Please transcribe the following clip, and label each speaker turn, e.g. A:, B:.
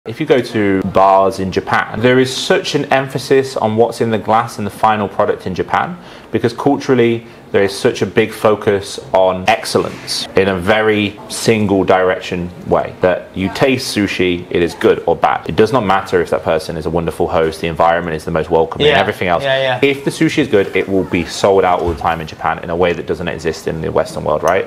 A: If you go to bars in Japan, there is such an emphasis on what's in the glass and the final product in Japan, because culturally there is such a big focus on excellence in a very single direction way, that you taste sushi, it is good or bad. It does not matter if that person is a wonderful host, the environment is the most welcoming, and everything else. If the sushi is good, it will be sold out all the time in Japan in a way that doesn't exist in the Western world, right?